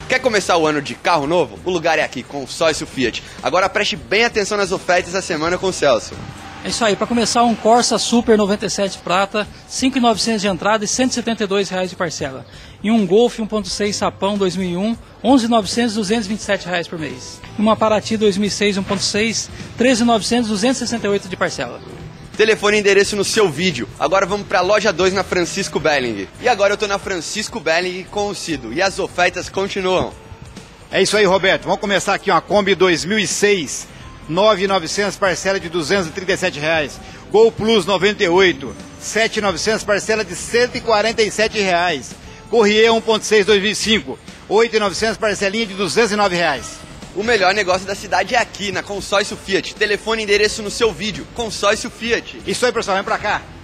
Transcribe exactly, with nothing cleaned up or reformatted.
Quer começar o ano de carro novo? O lugar é aqui, Consórcio Fiat. Agora preste bem atenção nas ofertas da semana com o Celso. É isso aí, para começar um Corsa Super noventa e sete prata, cinco mil e novecentos de entrada e cento e setenta e dois reais de parcela. E um Golf um ponto seis Sapão dois mil e um, onze mil e novecentos, duzentos e vinte e sete reais por mês. E uma Paraty dois mil e seis um ponto seis, treze mil e novecentos, duzentos e sessenta e oito de parcela. Telefone e endereço no seu vídeo. Agora vamos para a loja dois na Francisco Belling. E agora eu tô na Francisco Belling com o Cido. E as ofertas continuam. É isso aí, Roberto. Vamos começar aqui uma Kombi dois mil e seis, nove mil e novecentos, parcela de duzentos e trinta e sete reais. Gol Plus noventa e oito, sete mil e novecentos, parcela de cento e quarenta e sete reais. Corrier um ponto seis dois mil e cinco, oito mil e novecentos, parcelinha de duzentos e nove reais. O melhor negócio da cidade é aqui, na Consórcio Fiat. Telefone e endereço no seu vídeo. Consórcio Fiat. Isso aí, pessoal. Vem pra cá.